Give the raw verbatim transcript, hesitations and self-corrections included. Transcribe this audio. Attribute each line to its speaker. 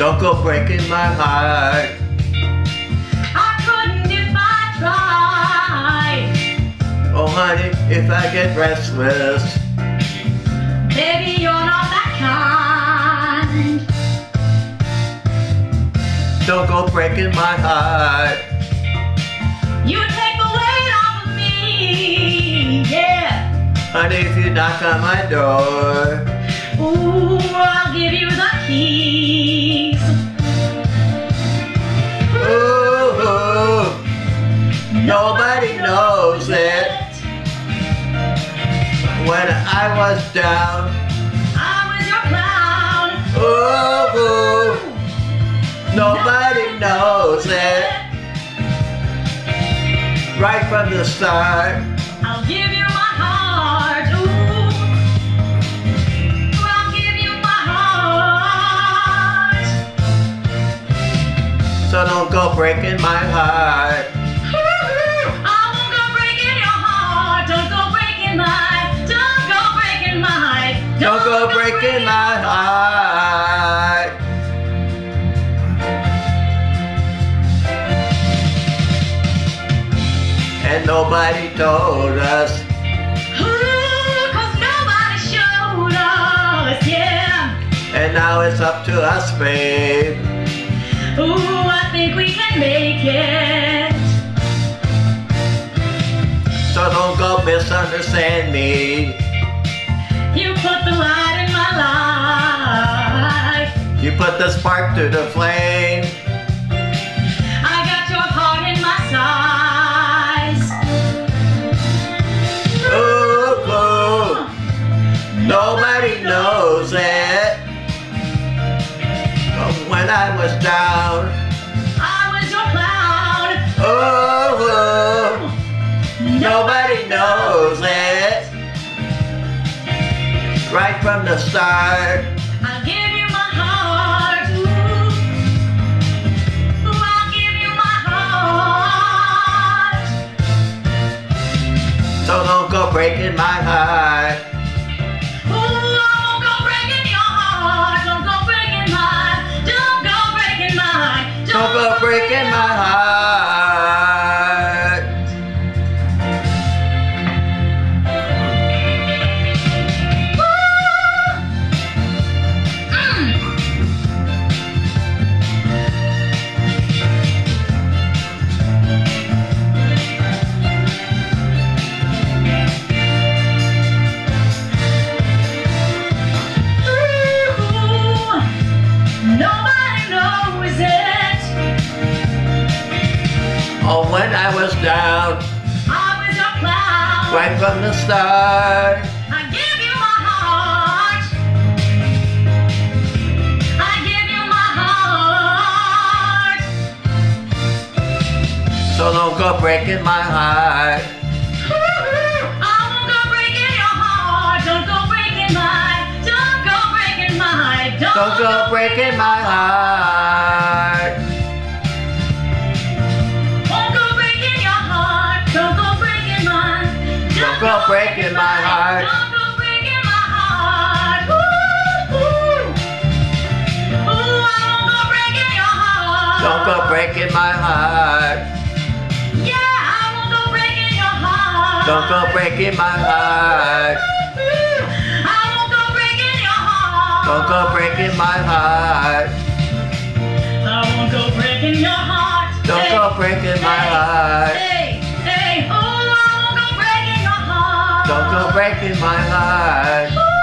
Speaker 1: Don't go breaking my heart.
Speaker 2: I couldn't if I tried.
Speaker 1: Oh honey, if I get restless,
Speaker 2: Baby, you're not that kind.
Speaker 1: don't go breaking my heart.
Speaker 2: You take the weight off of me, yeah.
Speaker 1: Honey, if you knock on my door,
Speaker 2: Ooh, I'll give you the keys.
Speaker 1: ooh, nobody knows it. When I was down,
Speaker 2: I was your clown.
Speaker 1: ooh, nobody knows it. Right from the start,
Speaker 2: I'll give you my heart. Ooh, I'll give you my heart.
Speaker 1: so don't go breaking my heart.
Speaker 2: I won't go breaking your heart. Don't go breaking my. Don't go breaking my.
Speaker 1: Don't go breaking my heart. And nobody told us,
Speaker 2: Ooh, 'cause nobody showed us, yeah.
Speaker 1: and now it's up to us, babe.
Speaker 2: Ooh, I think we can make it.
Speaker 1: So don't go misunderstand me.
Speaker 2: You put the light in my life.
Speaker 1: You put the spark to the flame.
Speaker 2: I got your heart in my size.
Speaker 1: Ooh, ooh, nobody knows it. But when I was down,
Speaker 2: I was your clown.
Speaker 1: ooh, ooh, nobody knows it. Right from the start,
Speaker 2: I'll give you my heart. Ooh, Ooh, I'll give you my heart.
Speaker 1: so don't go breaking my heart.
Speaker 2: Ooh, I won't go breaking your heart. Don't go breaking mine. Don't go breaking mine.
Speaker 1: Don't go breaking my heart.
Speaker 2: Nobody knows it.
Speaker 1: Oh, when I was down,
Speaker 2: I was your clown.
Speaker 1: right from the start,
Speaker 2: I give you my heart. I give you my heart.
Speaker 1: so don't go breaking my heart.
Speaker 2: I won't go breaking your heart. Don't go breaking mine. Don't go breaking mine.
Speaker 1: Don't go breaking my heart.
Speaker 2: Won't go breaking your heart. Don't go breaking mine.
Speaker 1: Don't go breaking my heart.
Speaker 2: Don't go breaking my heart. Ooh, ooh. Ooh, I won't go breaking your heart.
Speaker 1: Don't go breaking my heart.
Speaker 2: Yeah, I won't go breaking your heart.
Speaker 1: Don't go breaking my heart.
Speaker 2: I won't go breaking your heart.
Speaker 1: Don't go breaking my heart.
Speaker 2: I won't go breaking your heart.
Speaker 1: Don't
Speaker 2: Hey,
Speaker 1: go breaking my
Speaker 2: hey,
Speaker 1: heart.
Speaker 2: Hey, hey, oh, I won't go breaking your heart.
Speaker 1: Don't go breaking my heart.
Speaker 2: Ooh,